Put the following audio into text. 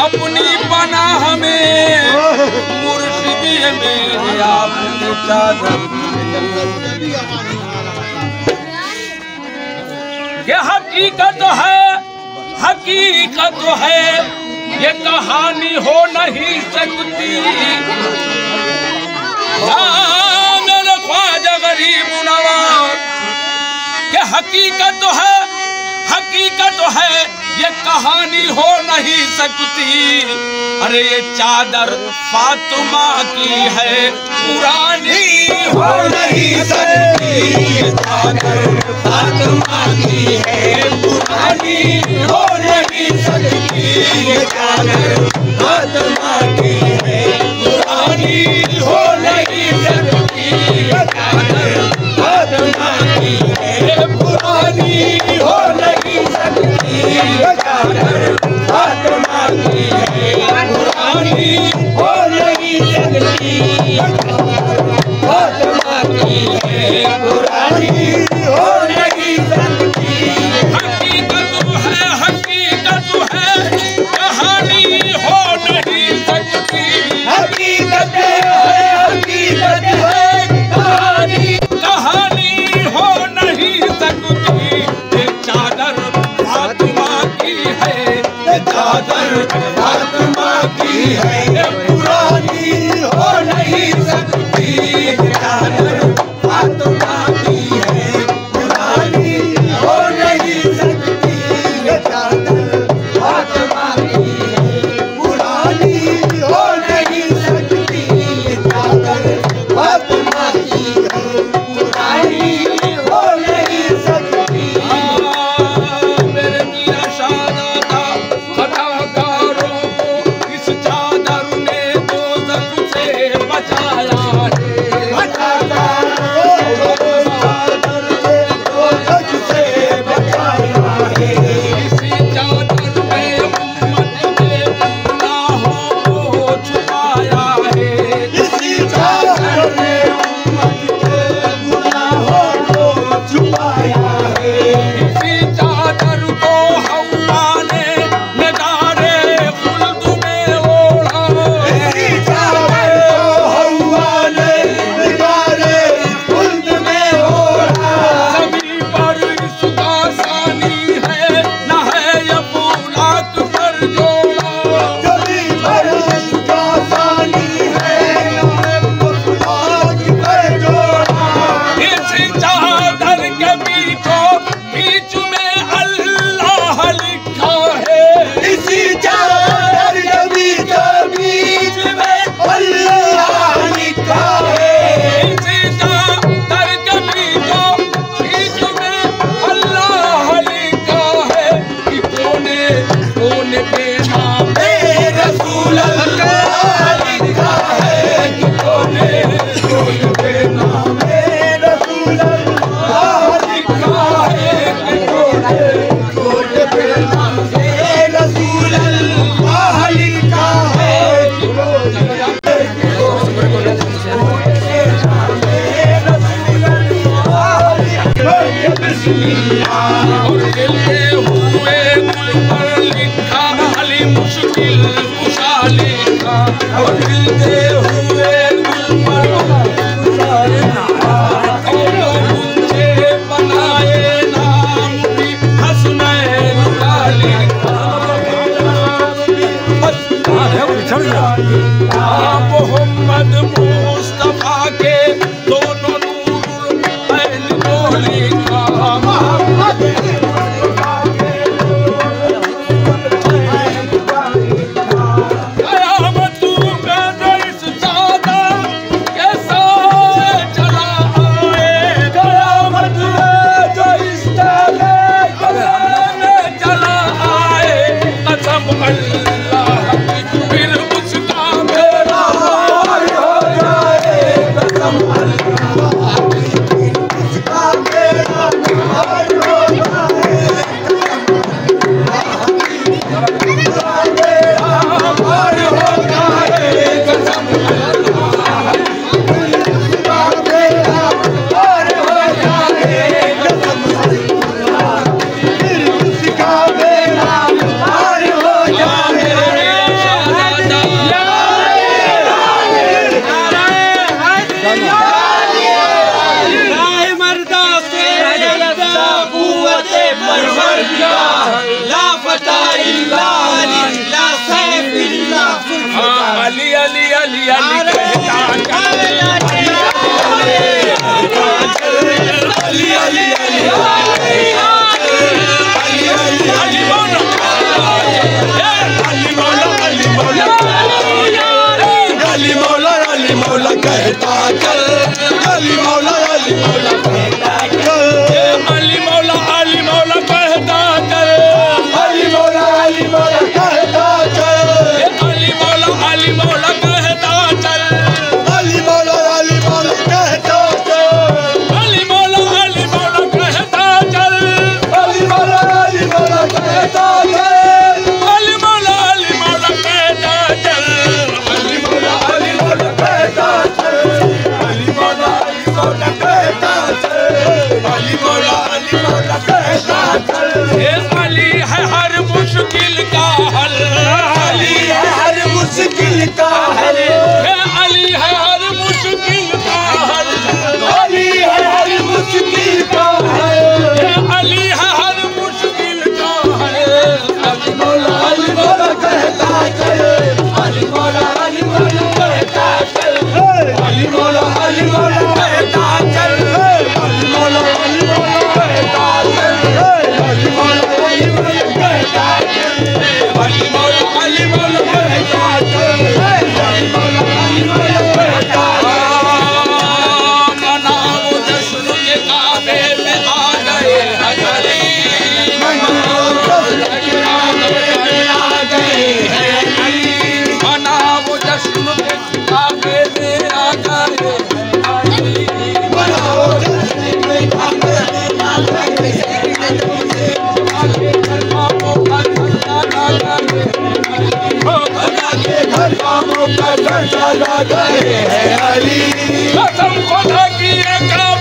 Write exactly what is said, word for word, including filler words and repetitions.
अपनी पनाह में मुर्शिदी में आपने चादर ये हकीकत है, हकीकत है, ये कहानी हो नहीं सकती। मेरे ख्वाजा गरीब नवाज ये हकीकत है, हकीकत है, ये कहानी हो नहीं सकती। अरे ये चादर फातिमा की है, पुरानी हो नहीं सकती। ये चादर फातिमा की है, पुरानी हो नहीं सकती। ये चादर फातिमा की है, पुरानी हो नहीं सकती। ये चादर फातिमा की है, पुरानी हो नहीं सकती। ये चादर फातिमा की है, पुरानी हो नहीं सकती। फातिमा की है, पुरानी हो नहीं सकती। हकीकत है, हकीकत है, कहानी हो नहीं सकती। हकीकत है, हकीकत है, कहानी कहानी हो नहीं सकती। ये चादर फातिमा की है, ये चादर फातिमा की है, पुरानी हो नहीं सकती। ये चादर फातिमा की है, पुरानी हो नहीं सकती। ये चादर फातिमा की है, पुरानी हो नहीं सकती। ये चादर फातिमा की है, पुरानी हो नहीं सकती। मेरे मियां शाहज़ादा खताकारों को इस चादर ने दोज़ख से बचाया है। खताकारों को इस चादर ने दोज़ख से बचाया है। इसी चादर में उम्मत के गुनाहों को छुपाया है। इसी चादर ने उम्मत के गुनाहों को छुपाया है। इसी चादर को हव्वा ने निगारे खुल्द में ओढ़ा। इसी चादर को हव्वा ने निगारे खुल्द में ओढ़ा। सभी पर इसका सानी है, न है ये फूलात पर जोड़ा। सभी पर इसका सानी है, न है फूलात पर जोड़ा। इसी चादर के बीचों बीच में अल्लाह लिखा है। इसी चादर के बीचों बीच में अल्लाह लिखा है। इसी चादर के बीचों बीच में अल्लाह लिखा है। कि कोने कोने पे नाम रसूल अल्लाह लिखा है। कि कोने कोने पे नाम रसूल अल्लाह लिखा है। कि कोने कोने पे नाम रसूल अल्लाह लिखा है। कि और खिलते हुए गुल पर लिखा अली मुश्किल कुशा लिखा। और खिलते हुए गुल पर और मुझे बनाए नाम भी हसनैन का लिखा। आप मोहम्मद मुस्तफा के दोनों नूरुल ऐन को लिखा। मोहम्मद मुस्तफा के कयामत में इस खुदा के घर कामों का खर्चा ला गए हैं अली। कसम खुदा की है